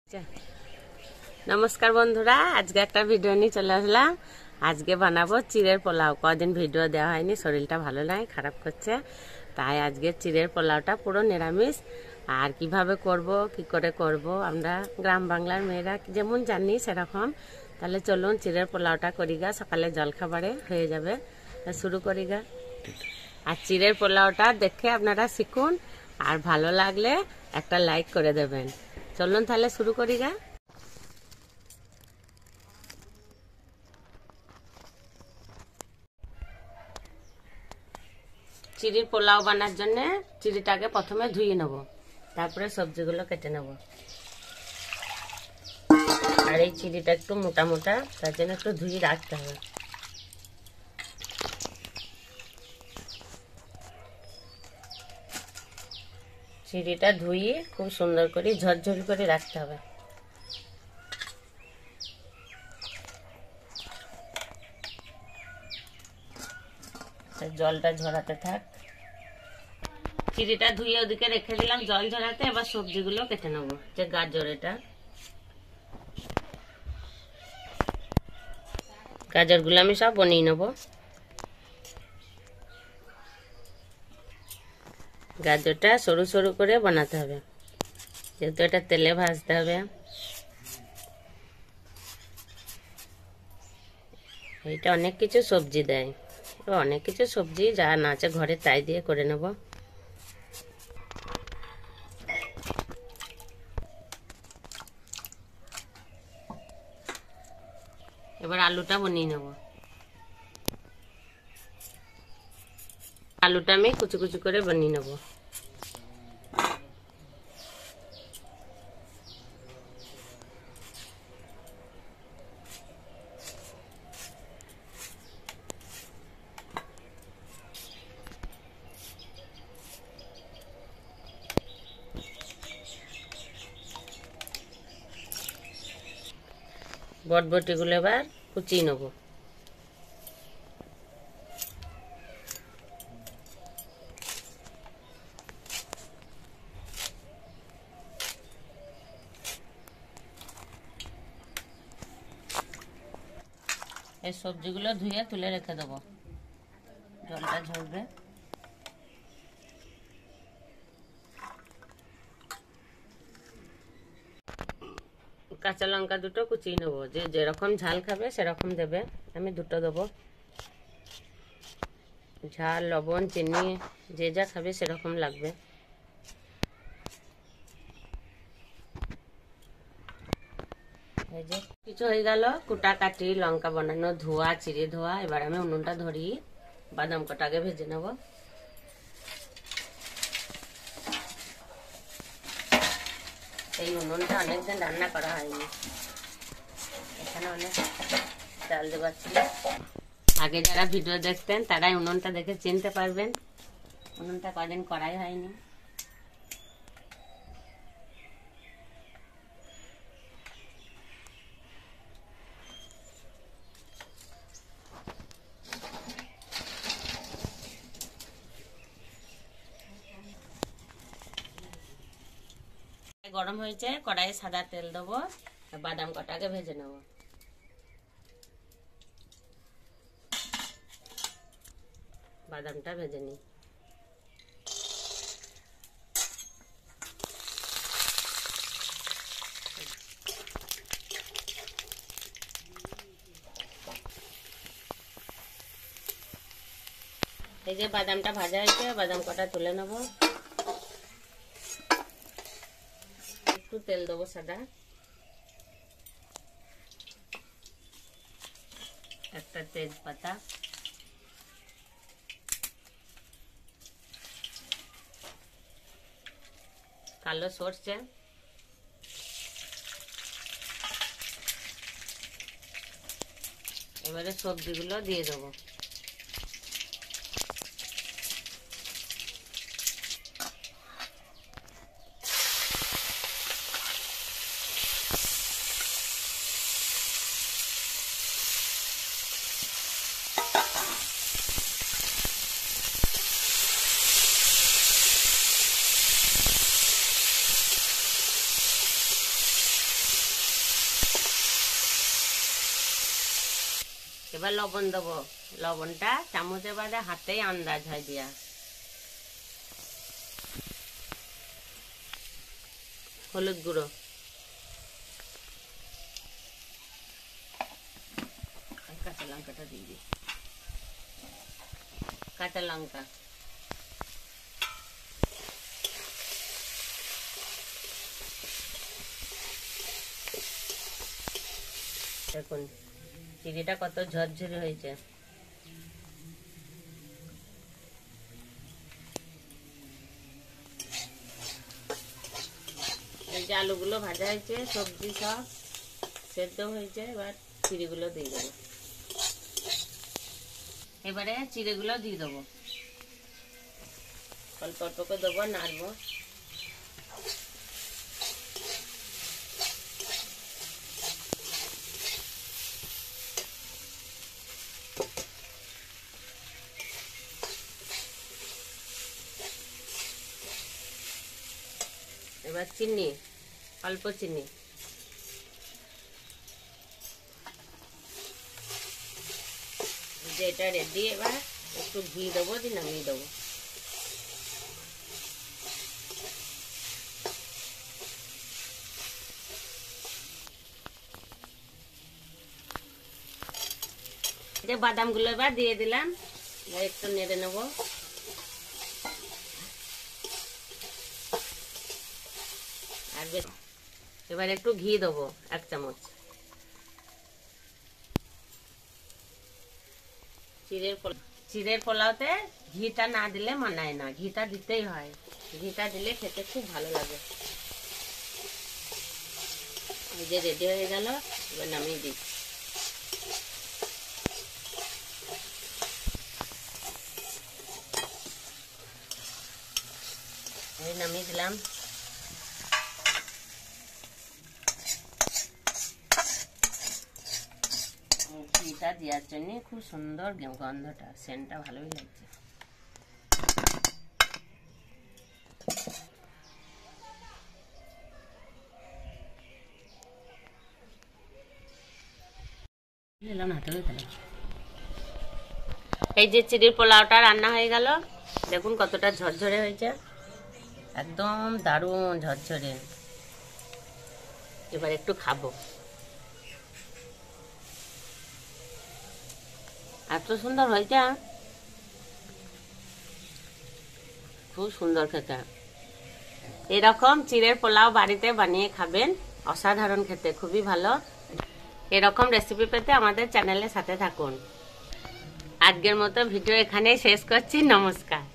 नमस्कार बंधुरा आज के एक भिडियो नहीं चले आसलाम। आज के बनाबो चिड़ेर पोलाव। कदिन भिडियो देওয়া হয়নি, শরীরটা ভালো নাই, খারাপ করছে, তাই আজকে চিড়ের পোলাওটা পুরো নিরামিষ। আর কিভাবে করব কি করে করব আমরা গ্রাম বাংলার মেয়েরা যেমন জানি সেরকম। তাহলে চলুন চিড়ের পোলাওটা করিগা, সকালে জলখাবারে হয়ে যাবে। শুরু করিগা। আর চিড়ের পোলাওটা দেখে আপনারা শিখুন, আর ভালো লাগলে একটা লাইক করে দেবেন। চলুন তাহলে শুরু করিগা। চিড়ির পোলাও বানার জন্য চিড়িটাকে প্রথমে ধুয়ে নেব, তারপরে সবজিগুলো কেটে নেব। আর এই চিড়িটা একটু মোটা মোটা, তার জন্য একটু ধুয়ে রাখতে হবে। চিড়িটা ধুয়ে খুব সুন্দর করে ঝরঝরি করে রাখতে হবে। জলটা ঝরাতে থাক। চিড়িটা ধুয়ে ওদিকে রেখে দিলাম জল ঝরাতে। এবার সবজিগুলো কেটে নেবো। যে গাজর, এটা গাজরগুলো আমি সব বানিয়ে নেব। গাজরটা সরু সরু করে বানাতে হবে, যেহেতু এটা তেলে ভাজতে হবে। এটা অনেক কিছু সবজি দেয়, অনেক কিছু সবজি যা না আছে ঘরে তাই দিয়ে করে নেব। এবার আলুটা বানিয়ে নেব। আলুটা আমি কুচি কুচি করে বানিয়ে নেব। বটবটিগুলো এবার কুচিয়ে নেব। এই সবজিগুলো ধুয়ে তুলে রেখে দেব, জলটা ঝরবে। কাঁচা লঙ্কা দুটো কুচিয়ে নেবো, যে যেরকম ঝাল খাবে সেরকম দেবে। আমি দুটো দেবো। ঝাল, লবণ, চিনি যে যা খাবে সেরকম লাগবে। এই যে কিছু হয়ে গেল কুটা কাটি, লঙ্কা বানানো, ধোয়া, চিড়ে ধোয়া। এবার আমি উনুনটা ধরিয়ে বাদাম কটাকে ভেজে নেব। এই উনুনটা অনেকদিন রান্না করা হয়নি, এখানে অনেক চাল দেওয়া ছিল। আগে যারা ভিডিও দেখতেন তারাই উনুনটা দেখে চিনতে পারবেন। উনুনটা কদিন করাই হয়নি। গরম হয়েছে, কড়াইয়ে সাদা তেল দেবো, বাদাম কটাকে ভেজে নেব। বাদামটা ভেজে নিই। এই যে বাদামটা ভাজা হয়েছে, বাদাম কটা তুলে নেব। একটু তেল দেবো সাদা, একটা তেজপাতা, কালো সরষে, এবারে সবজিগুলো দিয়ে দেবো। এবার লবণ দেবো। লবণটা চামচে বাদে হাতেই আন্দাজ হয় দিয়া। হলুদ গুঁড়ো, কাঁচা লঙ্কাটা দিয়ে দিই, কাঁচা লঙ্কা, দেখুন চিনিটা কত ঝরঝরে হয়েছে। এই যে আলুগুলো ভাজা হয়েছে, সবজি সব সেদ্ধ হয়েছে, এবার চিড়েগুলো দিয়ে দেবো। এবারে চিড়েগুলো দিয়ে দেবো, অল্প অল্প করে দেবো, নাড়বো। এবার চিনি, অল্প চিনি, যেটা রেডি। এবার একটু ঘি দেবো, দিয়ে নামিয়ে দেবো। যে বাদামগুলো এবার দিয়ে দিলাম, একটু নেড়ে নেবো। আর এবার একটু ঘি দেবো, 1 চামচ। চিড়ের পোলাওতে ঘিটা না দিলে মানায় না, ঘিটা দিতেই হয়। ঘিটা দিলে খেতে খুব ভালো লাগে। এই যে রেডি হয়ে গেল, এবার নামিয়ে দিই। এই নামিয়ে দিলাম। ঘিটা দেওয়ার জন্য খুব সুন্দর গন্ধটা, সেন্টটা ভালোই লাগছে। এই যে চিড়ের পোলাওটা রান্না হয়ে গেল, দেখুন কতটা ঝরঝরে হয়েছে, একদম দারুণ ঝরঝরে। এবার একটু খাবো। এত সুন্দর হয়েছে, খুব সুন্দর খেতে। এরকম চিড়ের পোলাও বাড়িতে বানিয়ে খাবেন, অসাধারণ খেতে, খুবই ভালো। এরকম রেসিপি পেতে আমাদের চ্যানেলের সাথে থাকুন। আজকের মতো ভিডিও এখানেই শেষ করছি। নমস্কার।